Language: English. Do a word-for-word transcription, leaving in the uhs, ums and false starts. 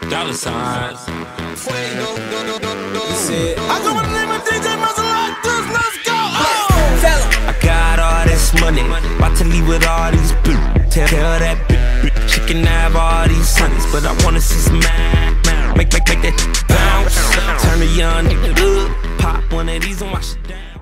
dollar signs. I go by the name of D J Maserati, let's go! I got all this money, about to leave with all these bitches. Tell, tell that bitch, she can have all these honeys, but I wanna see some man, man. Make, make, make that bounce. Turn a young nigga up, pop one of these and wash it down.